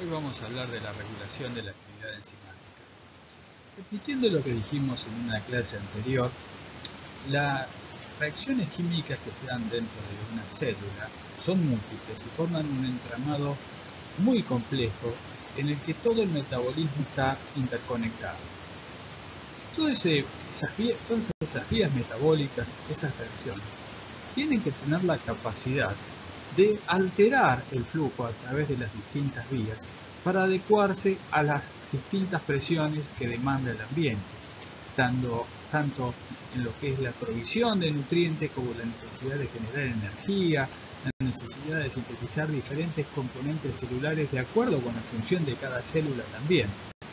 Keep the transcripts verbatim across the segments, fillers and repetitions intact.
Hoy vamos a hablar de la regulación de la actividad enzimática. Repitiendo lo que dijimos en una clase anterior, las reacciones químicas que se dan dentro de una célula son múltiples y forman un entramado muy complejo en el que todo el metabolismo está interconectado. Todas esas vías, todas esas vías metabólicas, esas reacciones, tienen que tener la capacidad de alterar el flujo a través de las distintas vías para adecuarse a las distintas presiones que demanda el ambiente, tanto, tanto en lo que es la provisión de nutrientes como la necesidad de generar energía, la necesidad de sintetizar diferentes componentes celulares de acuerdo con la función de cada célula también.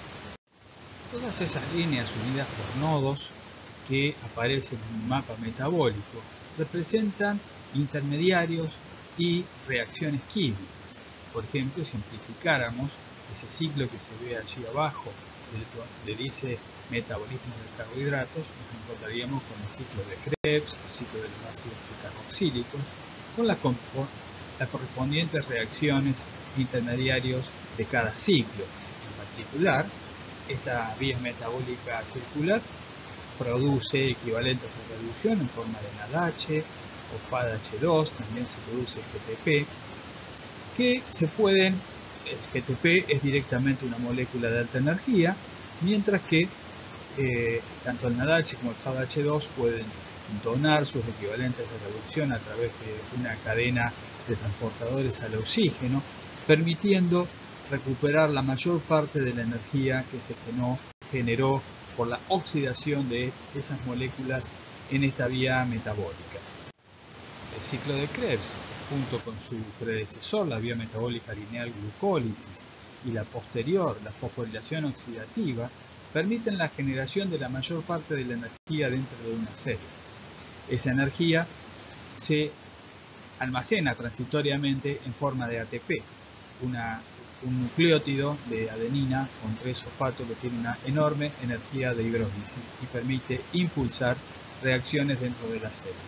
Todas esas líneas unidas por nodos que aparecen en un mapa metabólico representan intermediarios y reacciones químicas. Por ejemplo, si simplificáramos ese ciclo que se ve allí abajo del, del ese metabolismo de carbohidratos, nos encontraríamos con el ciclo de Krebs, el ciclo de los ácidos carboxílicos, con las, las correspondientes reacciones intermediarios de cada ciclo. En particular, esta vía metabólica circular produce equivalentes de reducción en forma de N A D H o F A D H dos, también se produce G T P, que se pueden, el G T P es directamente una molécula de alta energía, mientras que eh, tanto el N A D H como el F A D H dos pueden donar sus equivalentes de reducción a través de una cadena de transportadores al oxígeno, permitiendo recuperar la mayor parte de la energía que se generó, generó por la oxidación de esas moléculas en esta vía metabólica. El ciclo de Krebs, junto con su predecesor, la vía metabólica lineal glucólisis, y la posterior, la fosforilación oxidativa, permiten la generación de la mayor parte de la energía dentro de una célula. Esa energía se almacena transitoriamente en forma de A T P, una un nucleótido de adenina con tres fosfato que tiene una enorme energía de hidrólisis y permite impulsar reacciones dentro de la célula.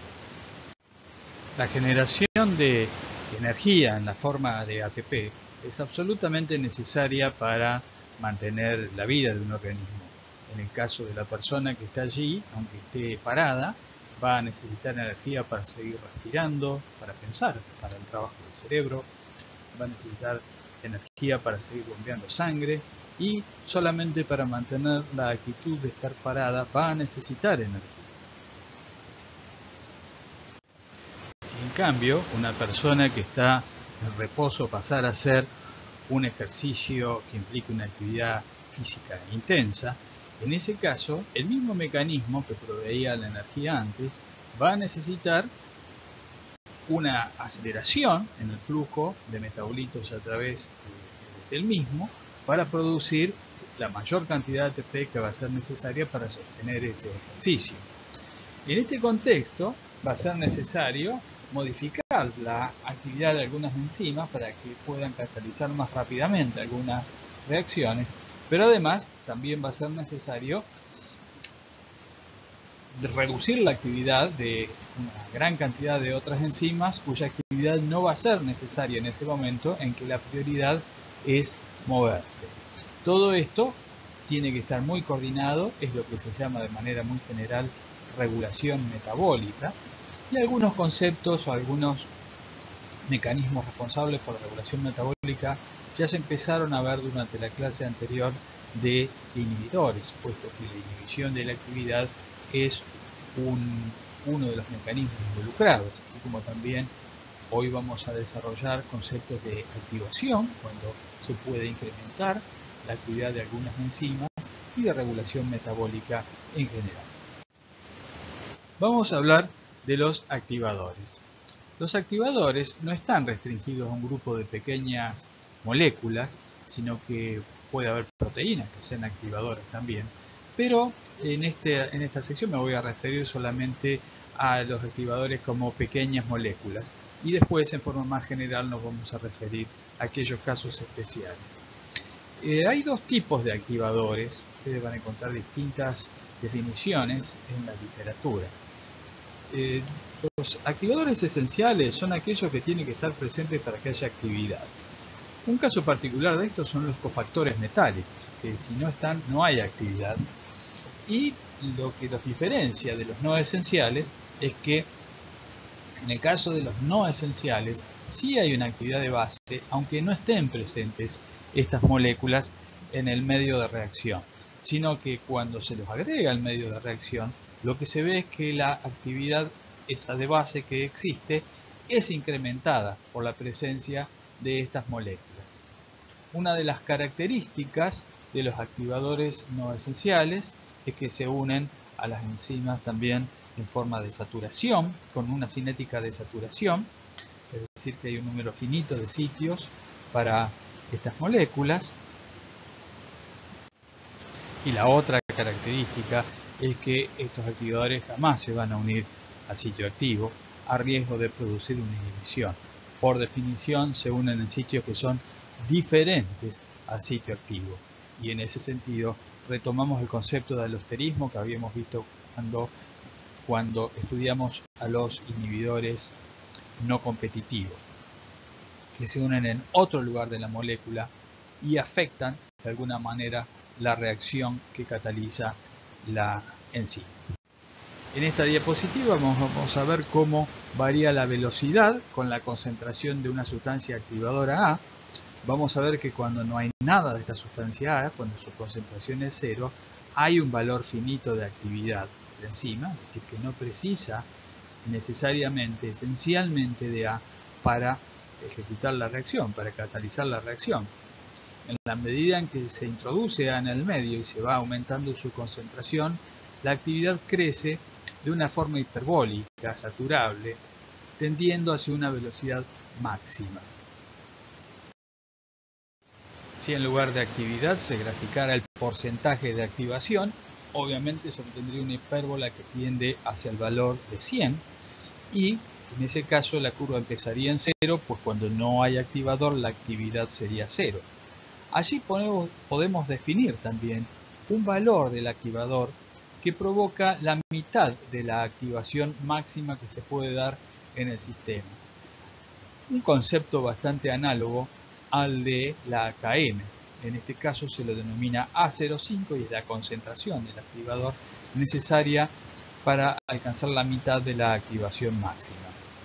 La generación de energía en la forma de A T P es absolutamente necesaria para mantener la vida de un organismo. En el caso de la persona que está allí, aunque esté parada, va a necesitar energía para seguir respirando, para pensar, para el trabajo del cerebro, va a necesitar energía para seguir bombeando sangre y solamente para mantener la actitud de estar parada va a necesitar energía. Si en cambio una persona que está en reposo pasara a hacer un ejercicio que implique una actividad física intensa, en ese caso el mismo mecanismo que proveía la energía antes va a necesitar una aceleración en el flujo de metabolitos a través del mismo para producir la mayor cantidad de A T P que va a ser necesaria para sostener ese ejercicio. En este contexto va a ser necesario modificar la actividad de algunas enzimas para que puedan catalizar más rápidamente algunas reacciones, pero además también va a ser necesario de reducir la actividad de una gran cantidad de otras enzimas cuya actividad no va a ser necesaria en ese momento en que la prioridad es moverse. Todo esto tiene que estar muy coordinado, es lo que se llama de manera muy general regulación metabólica, y algunos conceptos o algunos mecanismos responsables por la regulación metabólica ya se empezaron a ver durante la clase anterior de inhibidores, puesto que la inhibición de la actividad es un, uno de los mecanismos involucrados, así como también hoy vamos a desarrollar conceptos de activación, cuando se puede incrementar la actividad de algunas enzimas, y de regulación metabólica en general. Vamos a hablar de los activadores. Los activadores no están restringidos a un grupo de pequeñas moléculas, sino que puede haber proteínas que sean activadoras también, pero en, este, en esta sección me voy a referir solamente a los activadores como pequeñas moléculas y después en forma más general nos vamos a referir a aquellos casos especiales. Eh, hay dos tipos de activadores, ustedes van a encontrar distintas definiciones en la literatura. Eh, los activadores esenciales son aquellos que tienen que estar presentes para que haya actividad. Un caso particular de esto son los cofactores metálicos, que si no están no hay actividad. Y lo que los diferencia de los no esenciales es que en el caso de los no esenciales sí hay una actividad de base, aunque no estén presentes estas moléculas en el medio de reacción, sino que cuando se los agrega al medio de reacción, lo que se ve es que la actividad esa de base que existe es incrementada por la presencia de estas moléculas. Una de las características de los activadores no esenciales es que se unen a las enzimas también en forma de saturación, con una cinética de saturación, es decir, que hay un número finito de sitios para estas moléculas. Y la otra característica es que estos activadores jamás se van a unir al sitio activo a riesgo de producir una inhibición. Por definición se unen en sitios que son diferentes al sitio activo. Y en ese sentido retomamos el concepto de alosterismo que habíamos visto cuando, cuando estudiamos a los inhibidores no competitivos, que se unen en otro lugar de la molécula y afectan de alguna manera la reacción que cataliza la enzima. En esta diapositiva vamos a ver cómo varía la velocidad con la concentración de una sustancia activadora A. Vamos a ver que cuando no hay nada de esta sustancia A, cuando su concentración es cero, hay un valor finito de actividad de la enzima, es decir, que no precisa necesariamente, esencialmente de A para ejecutar la reacción, para catalizar la reacción. En la medida en que se introduce A en el medio y se va aumentando su concentración, la actividad crece de una forma hiperbólica, saturable, tendiendo hacia una velocidad máxima. Si en lugar de actividad se graficara el porcentaje de activación, obviamente se obtendría una hipérbola que tiende hacia el valor de cien y en ese caso la curva empezaría en cero, pues cuando no hay activador la actividad sería cero. Allí podemos, podemos definir también un valor del activador que provoca la mitad de la activación máxima que se puede dar en el sistema. Un concepto bastante análogo al de la A K M. En este caso se lo denomina A cero punto cinco y es la concentración del activador necesaria para alcanzar la mitad de la activación máxima.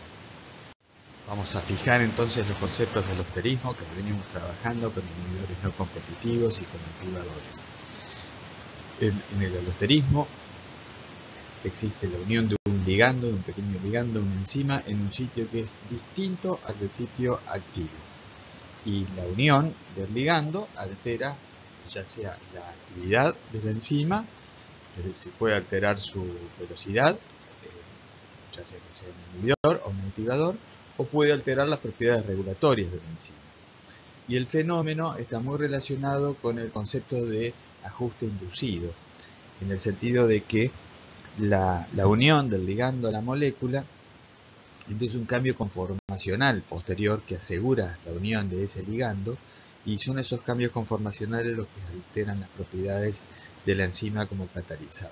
Vamos a fijar entonces los conceptos del alosterismo que venimos trabajando con inhibidores no competitivos y con activadores. En el alosterismo existe la unión de un ligando, de un pequeño ligando, una enzima, en un sitio que es distinto al del sitio activo. Y la unión del ligando altera ya sea la actividad de la enzima, es decir, puede alterar su velocidad, eh, ya sea que sea un inhibidor o un activador, o puede alterar las propiedades regulatorias de la enzima. Y el fenómeno está muy relacionado con el concepto de ajuste inducido, en el sentido de que la, la unión del ligando a la molécula es un cambio conformacional posterior que asegura la unión de ese ligando, y son esos cambios conformacionales los que alteran las propiedades de la enzima como catalizador.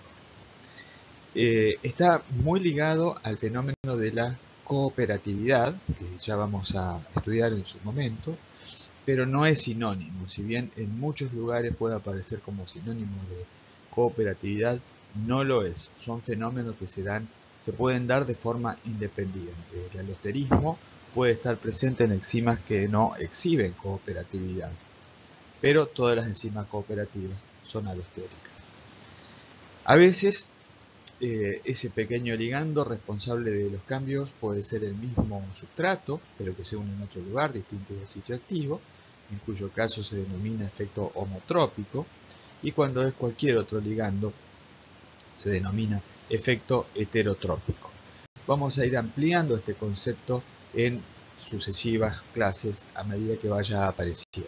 Eh, está muy ligado al fenómeno de la cooperatividad, que ya vamos a estudiar en su momento, pero no es sinónimo. Si bien en muchos lugares puede aparecer como sinónimo de cooperatividad, no lo es. Son fenómenos que se dan, se pueden dar de forma independiente. El alosterismo puede estar presente en enzimas que no exhiben cooperatividad, pero todas las enzimas cooperativas son alostéricas. A veces eh, ese pequeño ligando responsable de los cambios puede ser el mismo sustrato, pero que se une en otro lugar distinto del sitio activo, en cuyo caso se denomina efecto homotrópico, y cuando es cualquier otro ligando se denomina efecto heterotrópico. Vamos a ir ampliando este concepto en sucesivas clases a medida que vaya apareciendo.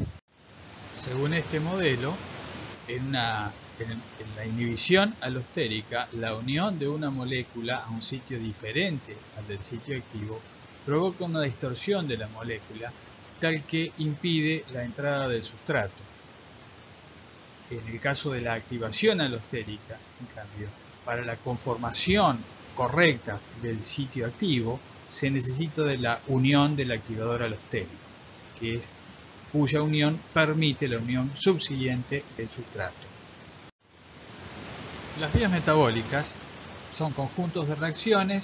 Según este modelo, en, una, en, en la inhibición alostérica, la unión de una molécula a un sitio diferente al del sitio activo provoca una distorsión de la molécula tal que impide la entrada del sustrato. En el caso de la activación alostérica, en cambio, para la conformación correcta del sitio activo, se necesita de la unión del activador alostérico, que es cuya unión permite la unión subsiguiente del sustrato. Las vías metabólicas son conjuntos de reacciones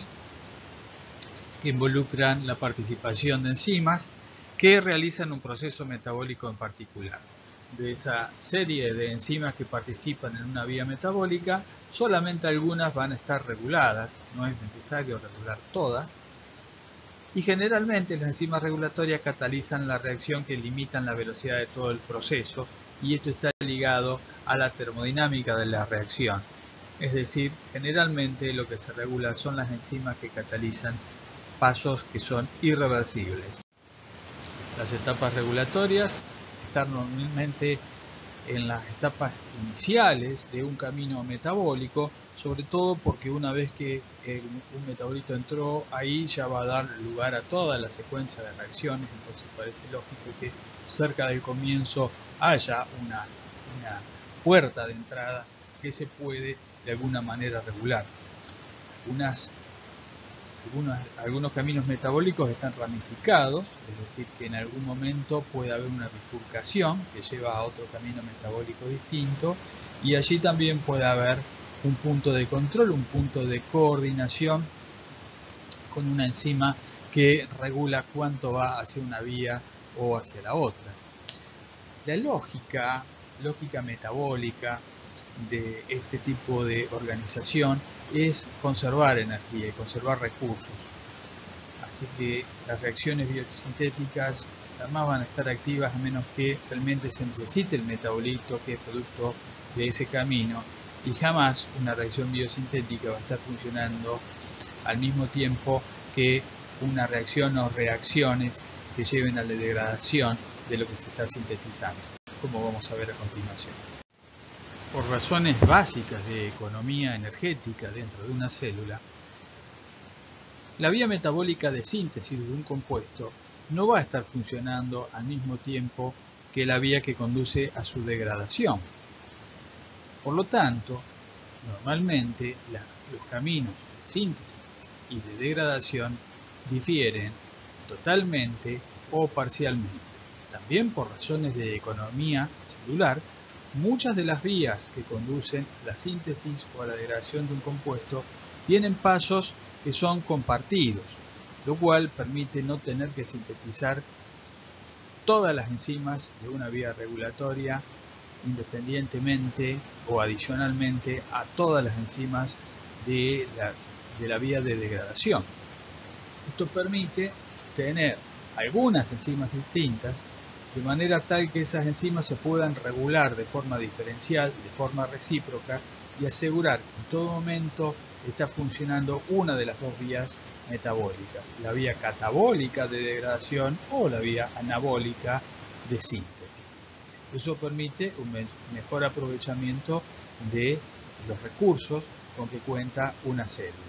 que involucran la participación de enzimas que realizan un proceso metabólico en particular. De esa serie de enzimas que participan en una vía metabólica, solamente algunas van a estar reguladas, no es necesario regular todas, y generalmente las enzimas regulatorias catalizan la reacción que limitan la velocidad de todo el proceso, y esto está ligado a la termodinámica de la reacción. Es decir, generalmente lo que se regula son las enzimas que catalizan pasos que son irreversibles. Las etapas regulatorias están normalmente en las etapas iniciales de un camino metabólico, sobre todo porque una vez que un metabolito entró ahí ya va a dar lugar a toda la secuencia de reacciones, entonces parece lógico que cerca del comienzo haya una, una puerta de entrada que se puede de alguna manera regular. Unas Algunos, algunos caminos metabólicos están ramificados, es decir, que en algún momento puede haber una bifurcación que lleva a otro camino metabólico distinto, y allí también puede haber un punto de control, un punto de coordinación con una enzima que regula cuánto va hacia una vía o hacia la otra. La lógica, lógica metabólica de este tipo de organización es conservar energía y conservar recursos. Así que las reacciones biosintéticas jamás van a estar activas a menos que realmente se necesite el metabolito que es producto de ese camino, y jamás una reacción biosintética va a estar funcionando al mismo tiempo que una reacción o reacciones que lleven a la degradación de lo que se está sintetizando, como vamos a ver a continuación. Por razones básicas de economía energética dentro de una célula, la vía metabólica de síntesis de un compuesto no va a estar funcionando al mismo tiempo que la vía que conduce a su degradación. Por lo tanto, normalmente la, los caminos de síntesis y de degradación difieren totalmente o parcialmente. También por razones de economía celular, muchas de las vías que conducen a la síntesis o a la degradación de un compuesto tienen pasos que son compartidos, lo cual permite no tener que sintetizar todas las enzimas de una vía regulatoria independientemente o adicionalmente a todas las enzimas de la, de la vía de degradación. Esto permite tener algunas enzimas distintas de manera tal que esas enzimas se puedan regular de forma diferencial, de forma recíproca, y asegurar que en todo momento está funcionando una de las dos vías metabólicas, la vía catabólica de degradación o la vía anabólica de síntesis. Eso permite un mejor aprovechamiento de los recursos con que cuenta una célula.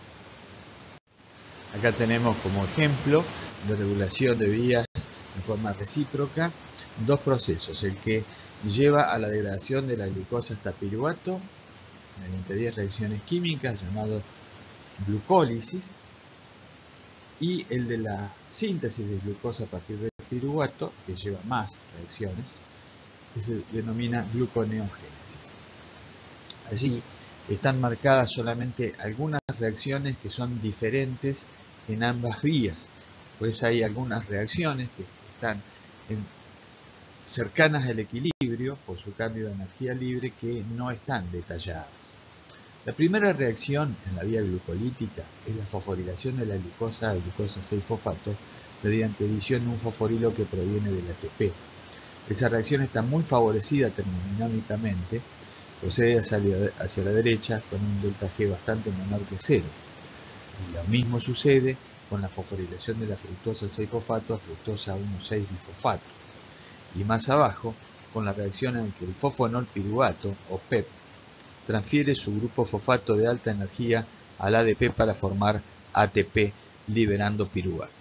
Acá tenemos como ejemplo de regulación de vías en forma recíproca dos procesos: el que lleva a la degradación de la glucosa hasta piruvato mediante diez reacciones químicas llamado glucólisis, y el de la síntesis de glucosa a partir del piruvato, que lleva más reacciones, que se denomina gluconeogénesis. Allí están marcadas solamente algunas reacciones que son diferentes en ambas vías, pues hay algunas reacciones que están en, cercanas al equilibrio por su cambio de energía libre, que no están detalladas. La primera reacción en la vía glucolítica es la fosforilación de la glucosa a glucosa seis fosfato mediante adición de un fosforilo que proviene del A T P. Esa reacción está muy favorecida termodinámicamente, procede hacia la, hacia la derecha con un delta G bastante menor que cero. Y lo mismo sucede con la fosforilación de la fructosa seis fosfato a fructosa uno seis bifosfato. Y más abajo, con la reacción en que el fosfonol piruvato, o P E P, transfiere su grupo fosfato de alta energía al A D P para formar A T P, liberando piruvato.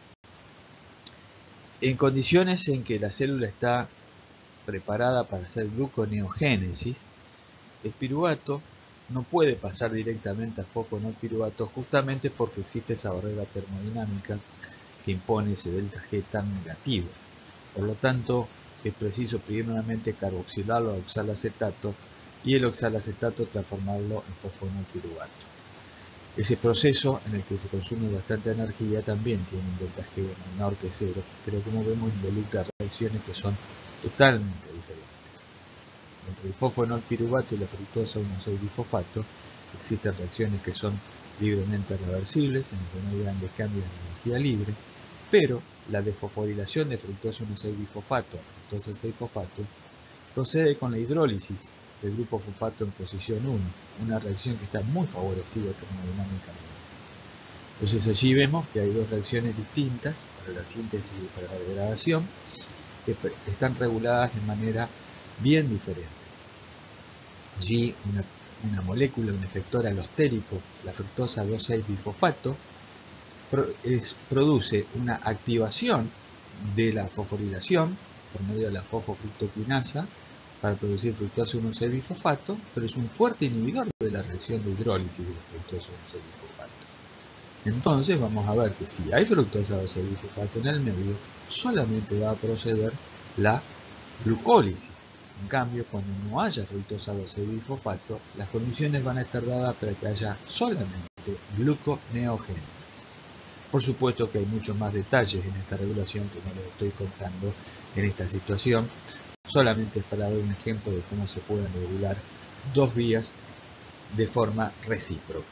En condiciones en que la célula está preparada para hacer gluconeogénesis, el piruvato no puede pasar directamente al fosfonol piruvato, justamente porque existe esa barrera termodinámica que impone ese delta G tan negativo. Por lo tanto, es preciso primeramente carboxilarlo a oxalacetato y el oxalacetato transformarlo en fosfonolpiruvato. Ese proceso, en el que se consume bastante energía, también tiene un voltaje menor que cero, pero como vemos involucra reacciones que son totalmente diferentes. Entre el fosfonolpiruvato y la fructosa uno seis bifosfato existen reacciones que son libremente reversibles, en las que no hay grandes cambios en energía libre, pero la desfosforilación de fructosa uno seis bifosfato a fructosa seis fosfato procede con la hidrólisis del grupo fosfato en posición uno, una reacción que está muy favorecida termodinámicamente. Entonces allí vemos que hay dos reacciones distintas para la síntesis y para la degradación, que están reguladas de manera bien diferente. Allí una, una molécula, un efector alostérico, la fructosa dos seis bifosfato, pro, es, produce una activación de la fosforilación por medio de la fosfofructoquinasa para producir fructosa uno seis bifosfato, pero es un fuerte inhibidor de la reacción de hidrólisis de la fructosa uno seis bifosfato. Entonces vamos a ver que si hay fructosa dos seis bifosfato en el medio, solamente va a proceder la glucólisis. En cambio, cuando no haya fructosa dos seis bifosfato, las condiciones van a estar dadas para que haya solamente gluconeogénesis. Por supuesto que hay muchos más detalles en esta regulación que no les estoy contando en esta situación. Solamente es para dar un ejemplo de cómo se pueden regular dos vías de forma recíproca.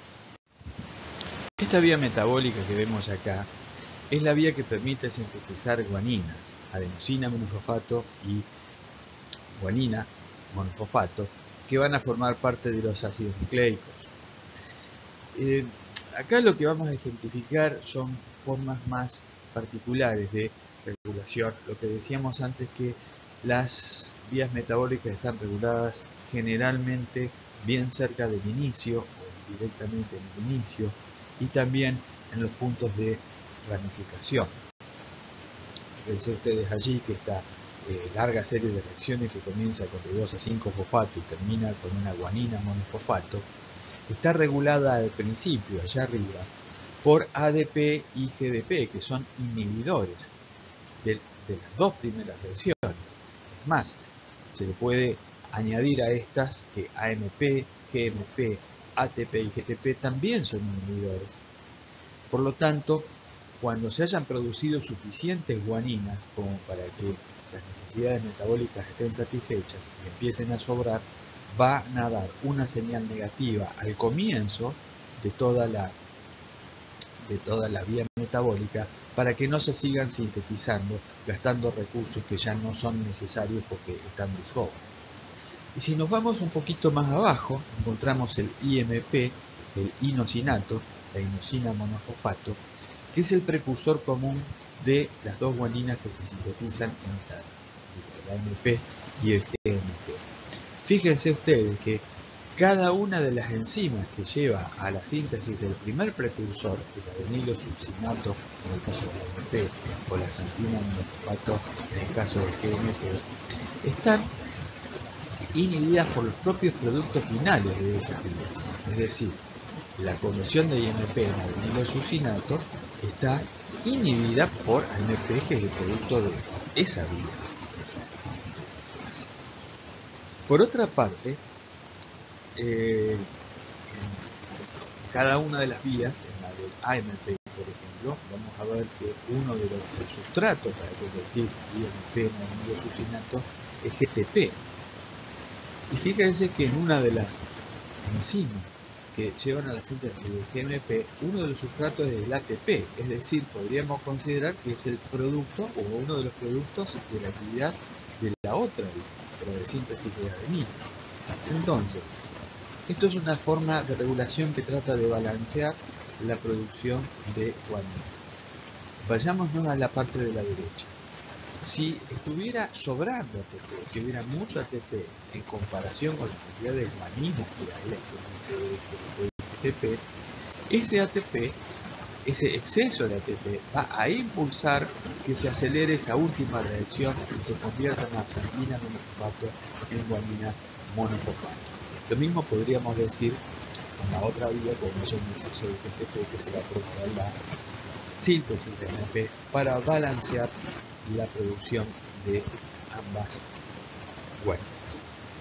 Esta vía metabólica que vemos acá es la vía que permite sintetizar guaninas, adenosina monofosfato y guanina monofosfato, que van a formar parte de los ácidos nucleicos. Eh, acá lo que vamos a ejemplificar son formas más particulares de regulación. Lo que decíamos antes, que las vías metabólicas están reguladas generalmente bien cerca del inicio o directamente en el inicio, y también en los puntos de ramificación. Fíjense ustedes allí que esta eh, larga serie de reacciones, que comienza con D dos A cinco fosfato y termina con una guanina monofosfato, está regulada al principio, allá arriba, por A D P y G D P, que son inhibidores de, de las dos primeras reacciones. Es más, se le puede añadir a estas que A M P, G M P, A T P y G T P también son inhibidores. Por lo tanto, cuando se hayan producido suficientes guaninas como para que las necesidades metabólicas estén satisfechas y empiecen a sobrar, van a dar una señal negativa al comienzo de toda la, de toda la vía metabólica, para que no se sigan sintetizando, gastando recursos que ya no son necesarios porque están de sobra. Y si nos vamos un poquito más abajo, encontramos el I M P, el inosinato, la inosina monofosfato, que es el precursor común de las dos guaninas que se sintetizan en esta, el A M P y el G M P. Fíjense ustedes que cada una de las enzimas que lleva a la síntesis del primer precursor, el adenilosuccinato en el caso del A M P o la santina monofosfato en el caso del G M P, están inhibidas por los propios productos finales de esas vías. Es decir, la conversión de I M P en adenilosuccinato está inhibida por A M P, que es el producto de esa vía. Por otra parte, eh, cada una de las vías, en la del A M P por ejemplo, vamos a ver que uno de los del sustrato para convertir I M P en adenilosuccinato es G T P. Y fíjense que en una de las enzimas que llevan a la síntesis del G M P, uno de los sustratos es el A T P, es decir, podríamos considerar que es el producto o uno de los productos de la actividad de la otra vía, pero de síntesis de adenina. Entonces, esto es una forma de regulación que trata de balancear la producción de guaninas. Vayámonos a la parte de la derecha. Si estuviera sobrando A T P, si hubiera mucho A T P en comparación con la cantidad de guaninas que hay en G T P, ese A T P, ese exceso de A T P va a impulsar que se acelere esa última reacción y se convierta en santina monofosfato en guanina monofosfato. Lo mismo podríamos decir en la otra vía, cuando haya un exceso de G T P, que se va a provocar la síntesis de A M P para balancear la producción de ambas huertas.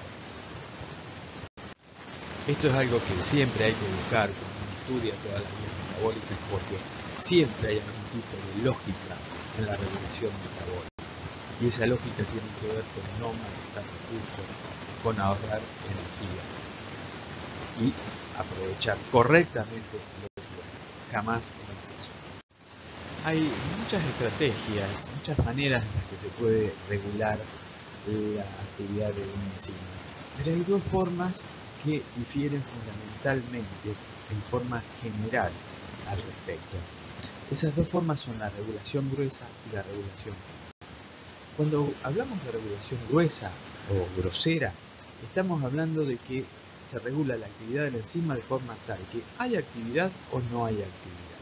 Esto es algo que siempre hay que buscar cuando uno estudia todas las vías metabólicas, porque siempre hay algún tipo de lógica en la regulación metabólica. Y esa lógica tiene que ver con no malgastar recursos, con ahorrar energía y aprovechar correctamente lo que hay, jamás en exceso. Hay muchas estrategias, muchas maneras en las que se puede regular la actividad de una enzima, pero hay dos formas que difieren fundamentalmente en forma general al respecto. Esas dos formas son la regulación gruesa y la regulación fina. Cuando hablamos de regulación gruesa o grosera, estamos hablando de que se regula la actividad de la enzima de forma tal que hay actividad o no hay actividad.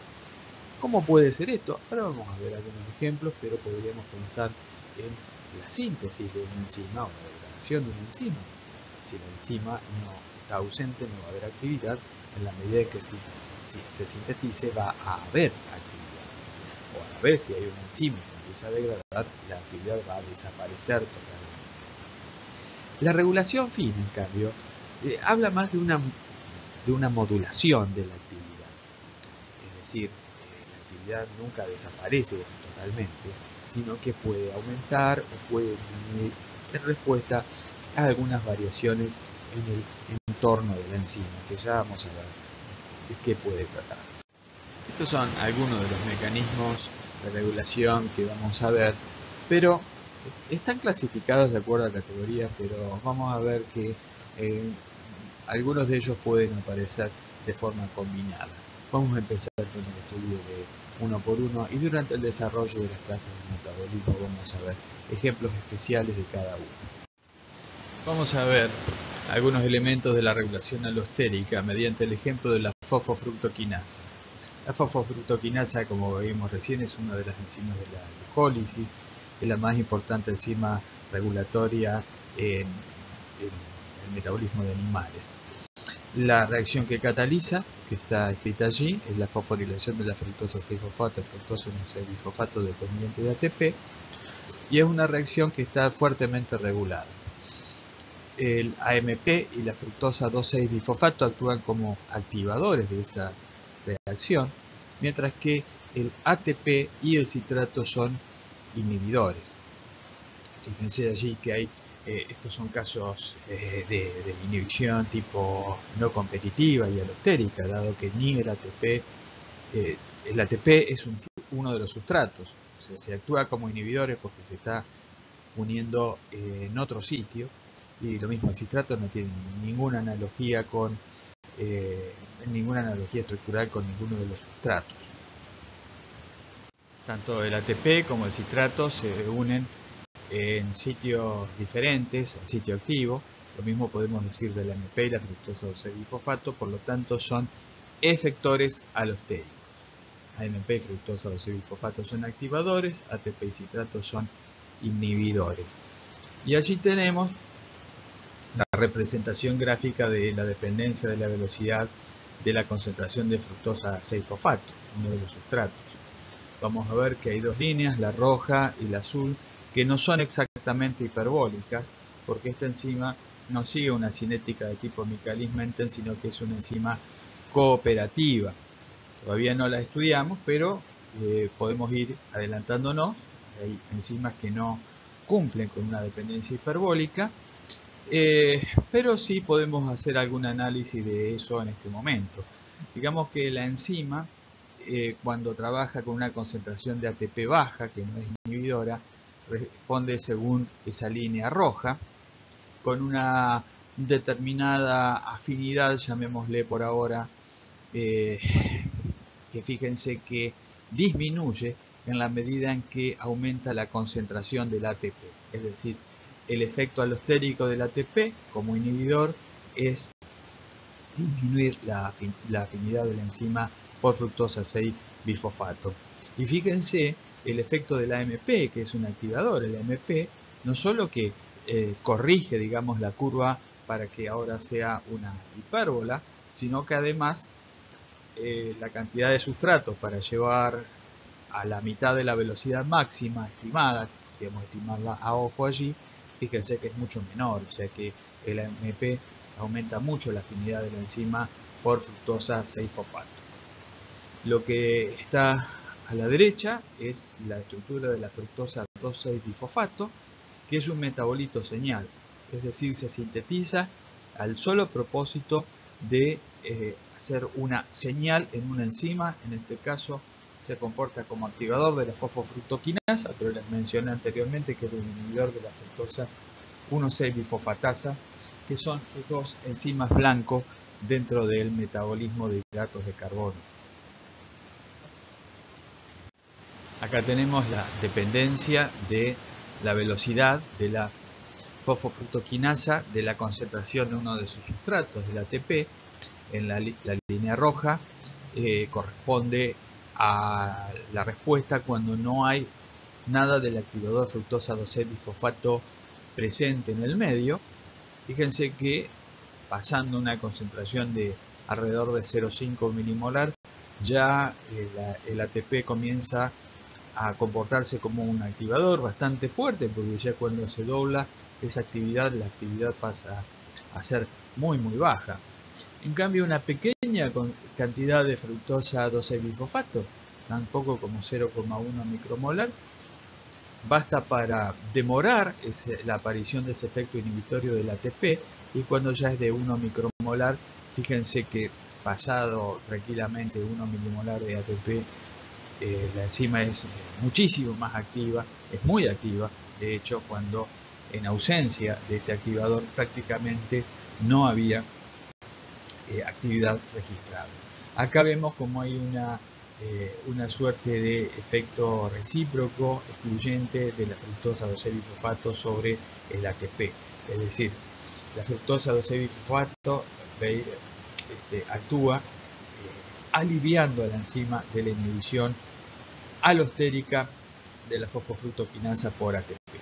¿Cómo puede ser esto? Ahora vamos a ver algunos ejemplos, pero podríamos pensar en la síntesis de una enzima o la degradación de una enzima. Si la enzima no está ausente, no va a haber actividad. En la medida en que si, si se sintetice, va a haber actividad. O a la vez, si hay una enzima y se empieza a degradar, la actividad va a desaparecer totalmente. La regulación fina, en cambio, eh, habla más de una, de una modulación de la actividad. Es decir, eh, la actividad nunca desaparece totalmente, sino que puede aumentar o puede disminuir en respuesta a algunas variaciones en el entorno de la enzima, que ya vamos a ver de qué puede tratarse. Estos son algunos de los mecanismos de regulación que vamos a ver, pero están clasificados de acuerdo a categoría, pero vamos a ver que eh, algunos de ellos pueden aparecer de forma combinada. Vamos a empezar con el estudio de uno por uno y durante el desarrollo de las clases de metabolismo vamos a ver ejemplos especiales de cada uno. Vamos a ver algunos elementos de la regulación alostérica mediante el ejemplo de la fosfofructoquinasa. La fosfofructoquinasa, como vimos recién, es una de las enzimas de la glucólisis, es la más importante enzima regulatoria en, en el metabolismo de animales. La reacción que cataliza, que está escrita allí, es la fosforilación de la fructosa seis fosfato, fructosa uno seis bifosfato dependiente de A T P, y es una reacción que está fuertemente regulada. El A M P y la fructosa dos seis bifosfato actúan como activadores de esa reacción, mientras que el A T P y el citrato son inhibidores. Fíjense allí que hay, eh, estos son casos eh, de, de inhibición tipo no competitiva y alostérica, dado que ni el A T P, eh, el A T P es un, uno de los sustratos, o sea, se actúa como inhibidores porque se está uniendo eh, en otro sitio. Y lo mismo, el citrato no tiene ninguna analogía con eh, ninguna analogía estructural con ninguno de los sustratos. Tanto el A T P como el citrato se unen en sitios diferentes al sitio activo. Lo mismo podemos decir del A M P y la fructosa dos seis bifosfato, por lo tanto son efectores alostéricos. A M P y fructosa dos seis bifosfato son activadores, A T P y citrato son inhibidores. Y allí tenemos la representación gráfica de la dependencia de la velocidad de la concentración de fructosa seis fosfato, uno de los sustratos. Vamos a ver que hay dos líneas, la roja y la azul, que no son exactamente hiperbólicas, porque esta enzima no sigue una cinética de tipo Michaelis-Menten, sino que es una enzima cooperativa. Todavía no la estudiamos, pero eh, podemos ir adelantándonos. Hay enzimas que no cumplen con una dependencia hiperbólica, Eh, pero sí podemos hacer algún análisis de eso en este momento. Digamos que la enzima, eh, cuando trabaja con una concentración de A T P baja, que no es inhibidora, responde según esa línea roja, con una determinada afinidad, llamémosle por ahora, eh, que fíjense que disminuye en la medida en que aumenta la concentración del A T P, es decir, el efecto alostérico del A T P como inhibidor es disminuir la, afin la afinidad de la enzima por fructosa seis bifosfato. Y fíjense el efecto del A M P, que es un activador. El A M P no solo que eh, corrige, digamos, la curva para que ahora sea una hipérbola, sino que además eh, la cantidad de sustrato para llevar a la mitad de la velocidad máxima estimada, queremos estimarla a ojo allí, fíjense que es mucho menor, o sea que el A M P aumenta mucho la afinidad de la enzima por fructosa seis fosfato. Lo que está a la derecha es la estructura de la fructosa dos seis bifosfato, que es un metabolito señal, es decir, se sintetiza al solo propósito de eh, hacer una señal en una enzima. En este caso se comporta como activador de la fosfofructoquinasa, pero les mencioné anteriormente que es un inhibidor de la fructosa uno seis bifosfatasa, que son sus dos enzimas blanco dentro del metabolismo de hidratos de carbono. Acá tenemos la dependencia de la velocidad de la fosfofructoquinasa de la concentración de uno de sus sustratos, del A T P. En la, la línea roja eh, corresponde a la respuesta cuando no hay nada del activador fructosa dos seis bifosfato presente en el medio. Fíjense que pasando una concentración de alrededor de cero coma cinco milimolar, ya eh, la, el A T P comienza a comportarse como un activador bastante fuerte, porque ya cuando se dobla esa actividad, la actividad pasa a ser muy muy baja. En cambio, una pequeña cantidad de fructosa dos seis bifosfato, tan poco como cero coma uno micromolar, basta para demorar ese, la aparición de ese efecto inhibitorio del A T P, y cuando ya es de uno micromolar, fíjense que pasado tranquilamente uno milimolar de A T P, eh, la enzima es muchísimo más activa, es muy activa. De hecho, cuando en ausencia de este activador prácticamente no había eh, actividad registrada. Acá vemos como hay una, eh, una suerte de efecto recíproco excluyente de la fructosa dos seis bifosfato sobre el A T P. Es decir, la fructosa dos seis bifosfato este, actúa aliviando a la enzima de la inhibición alostérica de la fosfofructoquinasa por A T P.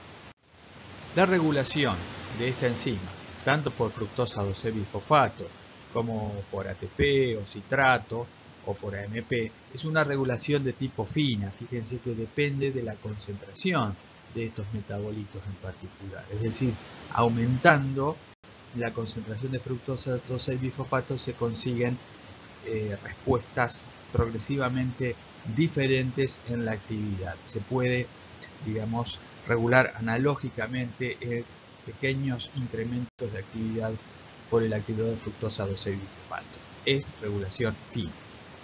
La regulación de esta enzima, tanto por fructosa dos seis bifosfato como por A T P o citrato o por A M P, es una regulación de tipo fina. Fíjense que depende de la concentración de estos metabolitos en particular. Es decir, aumentando la concentración de fructosa dos seis bifosfato se consiguen Eh, respuestas progresivamente diferentes en la actividad. Se puede, digamos, regular analógicamente en pequeños incrementos de actividad por el activador de fructosa dos seis bifosfato. Es regulación fina.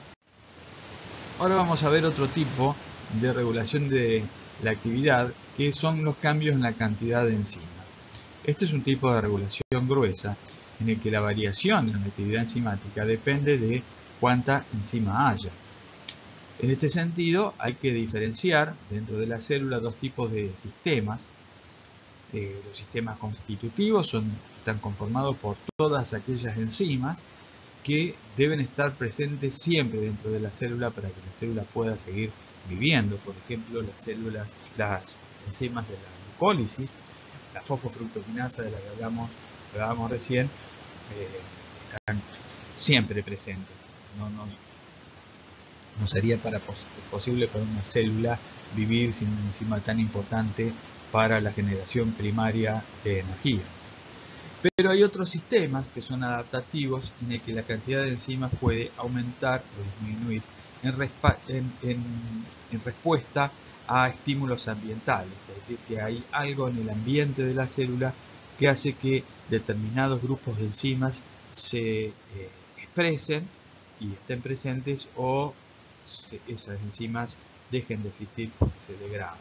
Ahora vamos a ver otro tipo de regulación de la actividad, que son los cambios en la cantidad de enzima. Este es un tipo de regulación gruesa, en el que la variación en la actividad enzimática depende de cuánta enzima haya. En este sentido, hay que diferenciar dentro de la célula dos tipos de sistemas. Eh, los sistemas constitutivos son, están conformados por todas aquellas enzimas que deben estar presentes siempre dentro de la célula para que la célula pueda seguir viviendo. Por ejemplo, las células, las enzimas de la glucólisis, la fosfofructoquinasa de la que hablamos, hablábamos recién, eh, están siempre presentes. No, no, no sería para pos posible para una célula vivir sin una enzima tan importante para la generación primaria de energía. Pero hay otros sistemas que son adaptativos, en el que la cantidad de enzimas puede aumentar o disminuir en, en, en, en respuesta a estímulos ambientales. Es decir, que hay algo en el ambiente de la célula que hace que determinados grupos de enzimas se eh, expresen y estén presentes, o se, esas enzimas dejen de existir porque se degradan.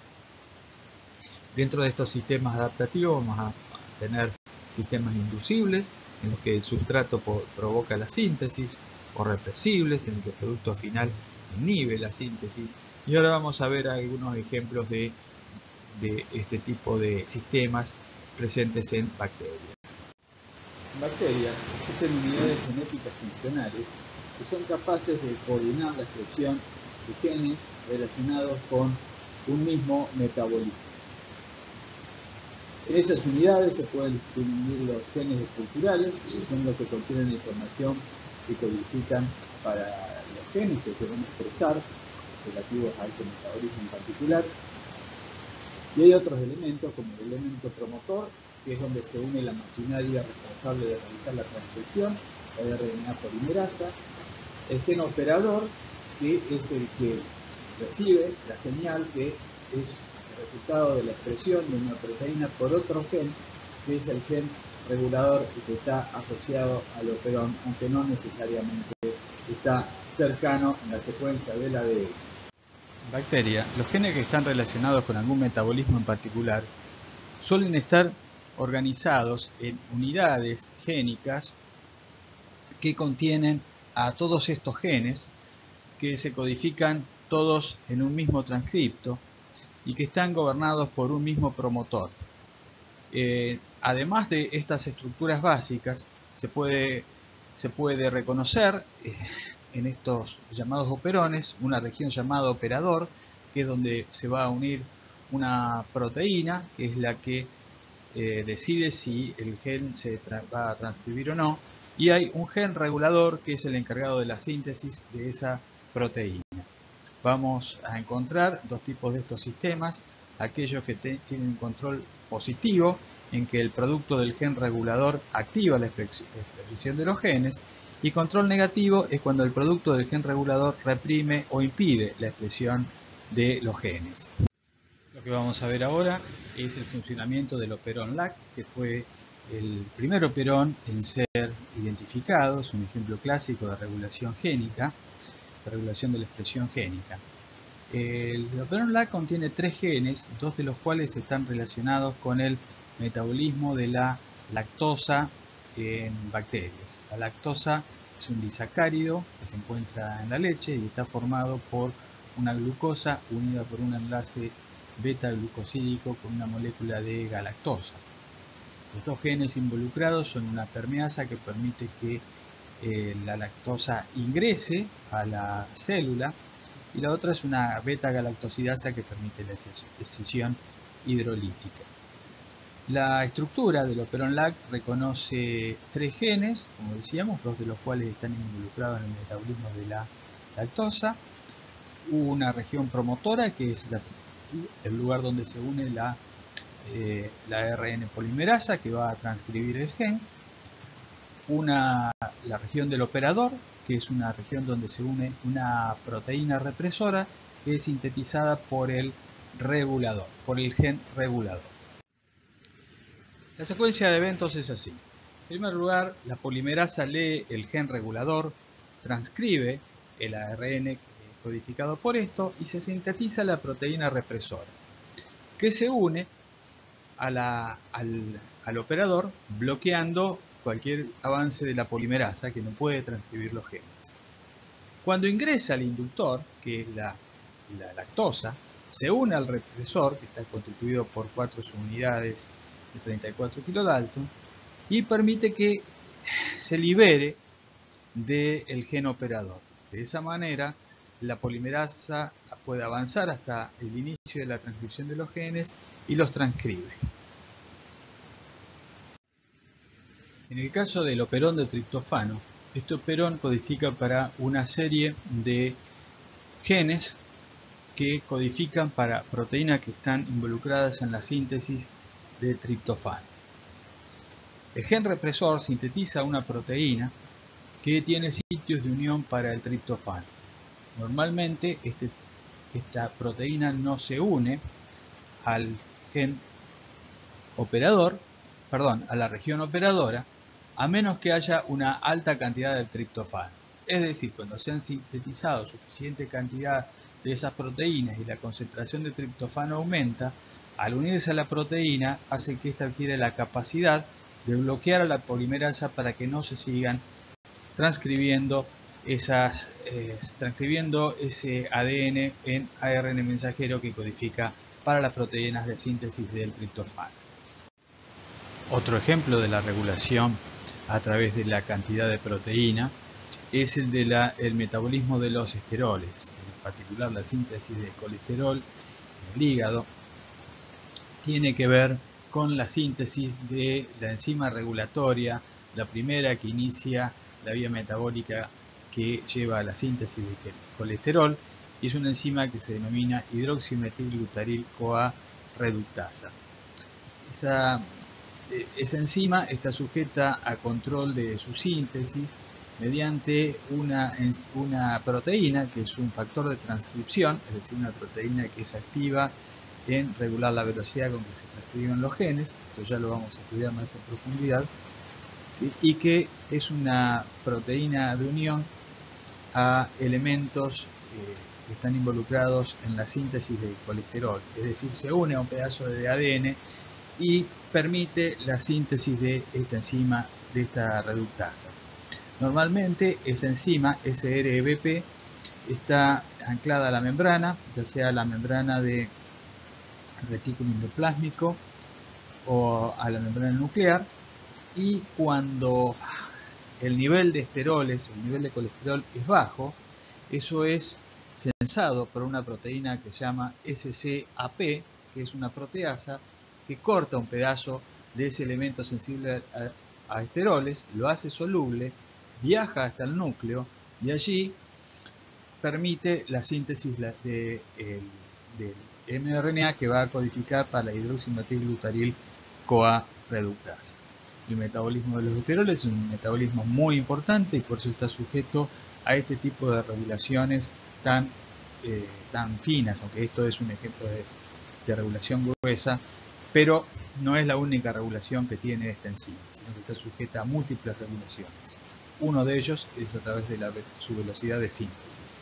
Dentro de estos sistemas adaptativos vamos a tener sistemas inducibles, en los que el sustrato provoca la síntesis, o represibles, en el que el producto final inhibe la síntesis. Y ahora vamos a ver algunos ejemplos de, de este tipo de sistemas presentes en bacterias. En bacterias existen unidades genéticas funcionales que son capaces de coordinar la expresión de genes relacionados con un mismo metabolismo. En esas unidades se pueden distinguir los genes estructurales, que son los que contienen información que codifican para los genes que se van a expresar relativos a ese metabolismo en particular. Y hay otros elementos, como el elemento promotor, que es donde se une la maquinaria responsable de realizar la transcripción, la R N A polimerasa, el gen operador, que es el que recibe la señal, que es el resultado de la expresión de una proteína por otro gen, que es el gen regulador y que está asociado al operón, aunque no necesariamente está cercano en la secuencia del A D N. En bacteria, los genes que están relacionados con algún metabolismo en particular suelen estar organizados en unidades génicas que contienen a todos estos genes, que se codifican todos en un mismo transcripto y que están gobernados por un mismo promotor. Eh, además de estas estructuras básicas, se puede, se puede reconocer eh, en estos llamados operones una región llamada operador, que es donde se va a unir una proteína, que es la que eh, decide si el gen se va a transcribir o no, y hay un gen regulador que es el encargado de la síntesis de esa proteína. Vamos a encontrar dos tipos de estos sistemas: aquellos que tienen un control positivo, en que el producto del gen regulador activa la expresión de los genes, y control negativo es cuando el producto del gen regulador reprime o impide la expresión de los genes. Lo que vamos a ver ahora es el funcionamiento del operón L A C, que fue el primer operón en ser identificado. Es un ejemplo clásico de regulación génica, de regulación de la expresión génica. El operón L A C contiene tres genes, dos de los cuales están relacionados con el metabolismo de la lactosa en bacterias. La lactosa es un disacárido que se encuentra en la leche y está formado por una glucosa unida por un enlace beta-glucosídico con una molécula de galactosa. Los dos genes involucrados son una permeasa que permite que eh, la lactosa ingrese a la célula, y la otra es una beta-galactosidasa que permite la escisión hidrolítica. La estructura del operón L A C reconoce tres genes, como decíamos, dos de los cuales están involucrados en el metabolismo de la lactosa, una región promotora, que es la, el lugar donde se une la, eh, la R N polimerasa, que va a transcribir el gen, una, la región del operador, que es una región donde se une una proteína represora, que es sintetizada por el regulador, por el gen regulador. La secuencia de eventos es así. En primer lugar, la polimerasa lee el gen regulador, transcribe el A R N codificado por esto y se sintetiza la proteína represora, que se une a la, al, al operador, bloqueando cualquier avance de la polimerasa que no puede transcribir los genes. Cuando ingresa al inductor, que es la, la lactosa, se une al represor, que está constituido por cuatro subunidades de treinta y cuatro kilodalton, y permite que se libere del gen operador. De esa manera, la polimerasa puede avanzar hasta el inicio de la transcripción de los genes y los transcribe. En el caso del operón de triptofano, este operón codifica para una serie de genes que codifican para proteínas que están involucradas en la síntesis de triptofano. El gen represor sintetiza una proteína que tiene sitios de unión para el triptofano. Normalmente este, esta proteína no se une al gen operador, perdón, a la región operadora, a menos que haya una alta cantidad de triptofano. Es decir, cuando se han sintetizado suficiente cantidad de esas proteínas y la concentración de triptofano aumenta, al unirse a la proteína hace que ésta adquiera la capacidad de bloquear a la polimerasa para que no se sigan transcribiendo, esas, eh, transcribiendo ese A D N en A R N mensajero que codifica para las proteínas de síntesis del triptofano. Otro ejemplo de la regulación a través de la cantidad de proteína es el del metabolismo de los esteroles, en particular la síntesis de colesterol en el hígado. Tiene que ver con la síntesis de la enzima regulatoria, la primera que inicia la vía metabólica que lleva a la síntesis de colesterol, y es una enzima que se denomina hidroximetilglutaril-CoA reductasa. Esa, esa enzima está sujeta a control de su síntesis mediante una, una proteína que es un factor de transcripción, es decir, una proteína que es activa en regular la velocidad con que se transcriben los genes. Esto ya lo vamos a estudiar más en profundidad, y que es una proteína de unión a elementos eh, que están involucrados en la síntesis del colesterol, es decir, se une a un pedazo de A D N y permite la síntesis de esta enzima, de esta reductasa. Normalmente esa enzima S R B P está anclada a la membrana, ya sea la membrana de retículo endoplásmico o a la membrana nuclear, y cuando el nivel de esteroles, el nivel de colesterol es bajo, eso es sensado por una proteína que se llama S C A P, que es una proteasa que corta un pedazo de ese elemento sensible a, a esteroles, lo hace soluble, viaja hasta el núcleo y allí permite la síntesis de, de, de, del mRNA que va a codificar para la hidroximetilglutaril-CoA reductasa. El metabolismo de los esteroles es un metabolismo muy importante y por eso está sujeto a este tipo de regulaciones tan, eh, tan finas, aunque esto es un ejemplo de, de regulación gruesa, pero no es la única regulación que tiene esta enzima, sino que está sujeta a múltiples regulaciones. Uno de ellos es a través de la, su velocidad de síntesis.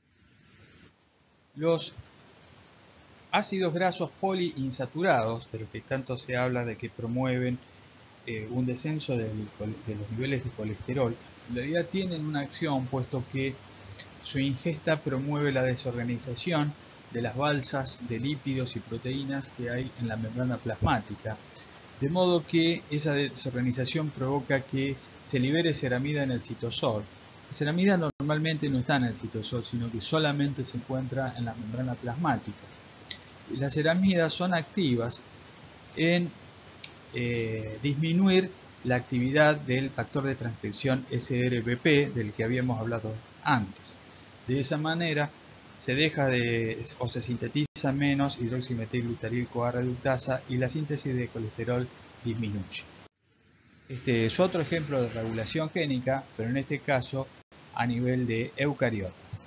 Los ácidos grasos poliinsaturados, de los que tanto se habla de que promueven eh, un descenso del, de los niveles de colesterol, en realidad tienen una acción, puesto que su ingesta promueve la desorganización de las balsas de lípidos y proteínas que hay en la membrana plasmática, de modo que esa desorganización provoca que se libere ceramida en el citosol. La ceramida normalmente no está en el citosol, sino que solamente se encuentra en la membrana plasmática. Las ceramidas son activas en eh, disminuir la actividad del factor de transcripción S R B P del que habíamos hablado antes. De esa manera se deja de o se sintetiza menos hidroximetilglutaril-CoA reductasa y la síntesis de colesterol disminuye. Este es otro ejemplo de regulación génica, pero en este caso a nivel de eucariotas.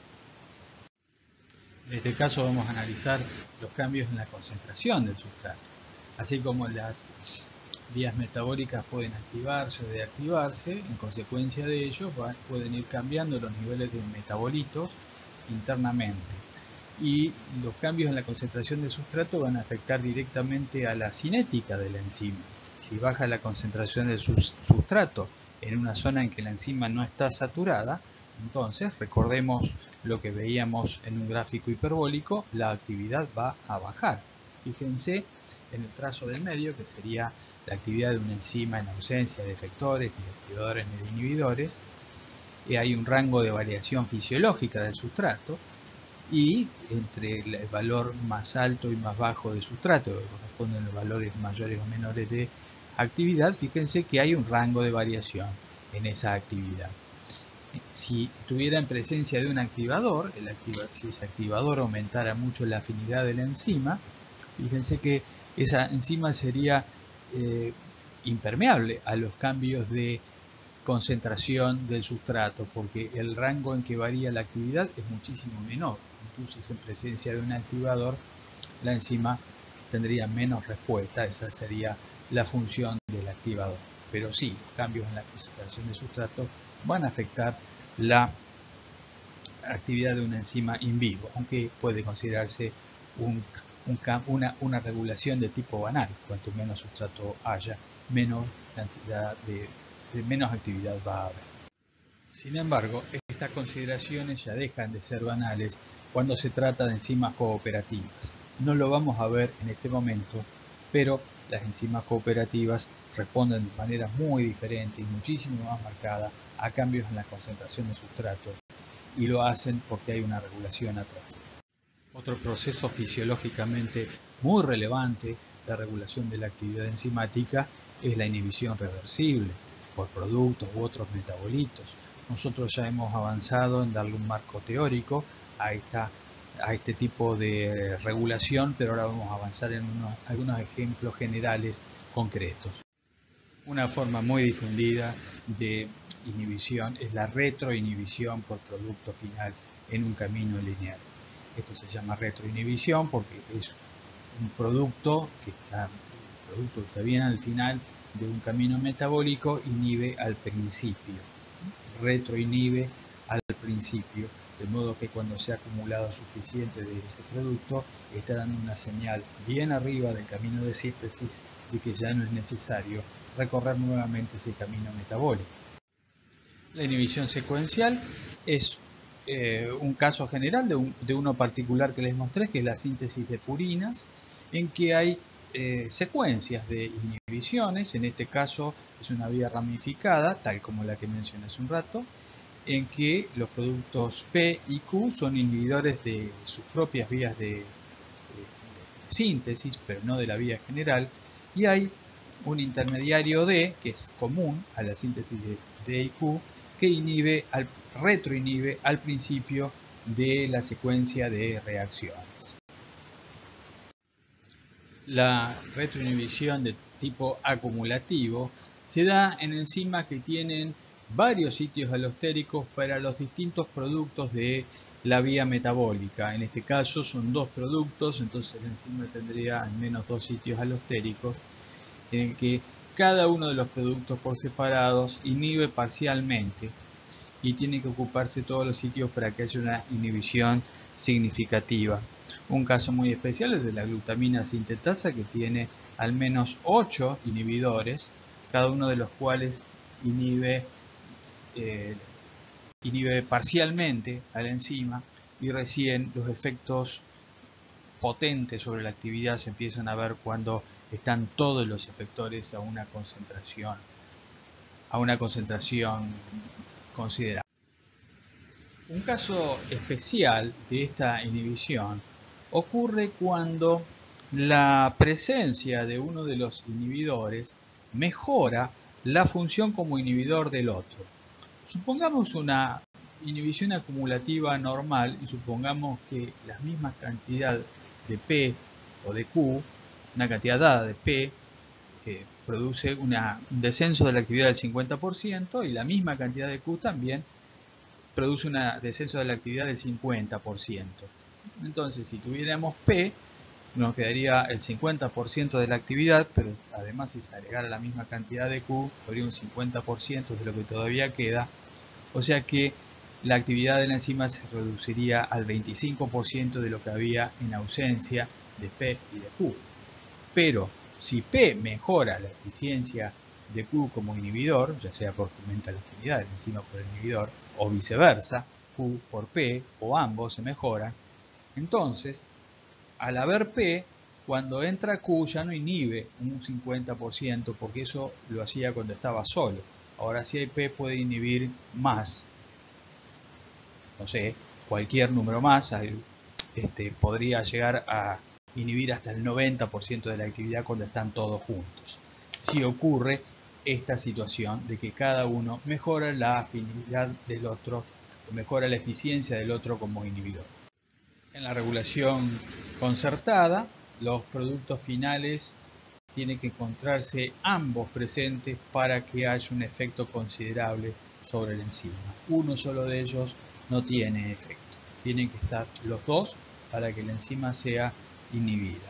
En este caso vamos a analizar los cambios en la concentración del sustrato, así como las vías metabólicas pueden activarse o deactivarse. En consecuencia de ello pueden ir cambiando los niveles de metabolitos internamente, y los cambios en la concentración del sustrato van a afectar directamente a la cinética de la enzima. Si baja la concentración del sustrato en una zona en que la enzima no está saturada, entonces recordemos lo que veíamos en un gráfico hiperbólico, la actividad va a bajar. Fíjense en el trazo del medio, que sería la actividad de una enzima en ausencia de efectores, ni de activadores ni de inhibidores, y hay un rango de variación fisiológica del sustrato, y entre el valor más alto y más bajo del sustrato, que corresponden a los valores mayores o menores de actividad, fíjense que hay un rango de variación en esa actividad. Si estuviera en presencia de un activador, el activa, si ese activador aumentara mucho la afinidad de la enzima, fíjense que esa enzima sería eh, impermeable a los cambios de concentración del sustrato, porque el rango en que varía la actividad es muchísimo menor. Entonces, en presencia de un activador, la enzima tendría menos respuesta. Esa sería la función del activador. Pero sí, los cambios en la concentración del sustrato van a afectar la actividad de una enzima in vivo, aunque puede considerarse un, un, una, una regulación de tipo banal. Cuanto menos sustrato haya, menos cantidad de, de menos actividad va a haber. Sin embargo, estas consideraciones ya dejan de ser banales cuando se trata de enzimas cooperativas. No lo vamos a ver en este momento, pero las enzimas cooperativas responden de manera muy diferente y muchísimo más marcada a cambios en la concentración de sustrato, y lo hacen porque hay una regulación atrás. Otro proceso fisiológicamente muy relevante de regulación de la actividad enzimática es la inhibición reversible. por productos u otros metabolitos. Nosotros ya hemos avanzado en darle un marco teórico a, esta, a este tipo de regulación, pero ahora vamos a avanzar en unos, algunos ejemplos generales concretos. Una forma muy difundida de inhibición es la retroinhibición por producto final en un camino lineal. Esto se llama retroinhibición porque es un producto que está, el producto que está bien al final de un camino metabólico, inhibe al principio, retroinhibe al principio, de modo que cuando se ha acumulado suficiente de ese producto, está dando una señal bien arriba del camino de síntesis de que ya no es necesario recorrer nuevamente ese camino metabólico. La inhibición secuencial es eh, un caso general de, un, de uno particular que les mostré, que es la síntesis de purinas, en que hay eh, secuencias de inhibiciones. En este caso es una vía ramificada, tal como la que mencioné hace un rato, en que los productos P y Q son inhibidores de sus propias vías de, de, de síntesis, pero no de la vía general, y hay un intermediario D, que es común a la síntesis de D y Q, que inhibe al, retroinhibe al principio de la secuencia de reacciones. La retroinhibición de tipo acumulativo se da en enzimas que tienen varios sitios alostéricos para los distintos productos de la vía metabólica. En este caso son dos productos, entonces la enzima tendría al menos dos sitios alostéricos en el que cada uno de los productos por separados inhibe parcialmente y tiene que ocuparse todos los sitios para que haya una inhibición significativa. Un caso muy especial es de la glutamina sintetasa, que tiene al menos ocho inhibidores, cada uno de los cuales inhibe, eh, inhibe parcialmente a la enzima, y recién los efectos potentes sobre la actividad se empiezan a ver cuando están todos los efectores a una concentración, a una concentración considerable. Un caso especial de esta inhibición ocurre cuando la presencia de uno de los inhibidores mejora la función como inhibidor del otro. Supongamos una inhibición acumulativa normal y supongamos que la misma cantidad de P o de Q, una cantidad dada de P, eh, produce una, un descenso de la actividad del cincuenta por ciento, y la misma cantidad de Q también produce un descenso de la actividad del cincuenta por ciento. Entonces, si tuviéramos P, nos quedaría el cincuenta por ciento de la actividad, pero además si se agregara la misma cantidad de Q, habría un cincuenta por ciento de lo que todavía queda, o sea que la actividad de la enzima se reduciría al veinticinco por ciento de lo que había en ausencia de P y de Q. Pero si P mejora la eficiencia de Q como inhibidor, ya sea porque aumenta la actividad de la enzima por el inhibidor, o viceversa, Q por P, o ambos se mejoran, entonces, al haber P, cuando entra Q ya no inhibe un cincuenta por ciento, porque eso lo hacía cuando estaba solo. Ahora si hay P puede inhibir más, no sé, cualquier número más, este, podría llegar a inhibir hasta el noventa por ciento de la actividad cuando están todos juntos. Si ocurre esta situación de que cada uno mejora la afinidad del otro, o mejora la eficiencia del otro como inhibidor. En la regulación concertada, los productos finales tienen que encontrarse ambos presentes para que haya un efecto considerable sobre la enzima. Uno solo de ellos no tiene efecto. Tienen que estar los dos para que la enzima sea inhibida.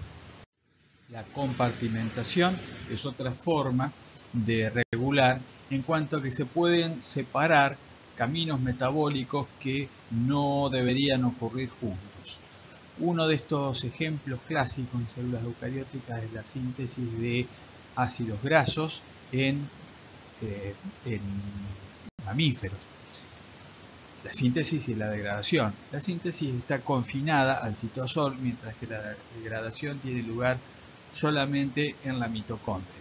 La compartimentación es otra forma de regular en cuanto a que se pueden separar caminos metabólicos que no deberían ocurrir juntos. Uno de estos ejemplos clásicos en células eucarióticas es la síntesis de ácidos grasos en, eh, en mamíferos. La síntesis y la degradación. La síntesis está confinada al citosol, mientras que la degradación tiene lugar solamente en la mitocondria.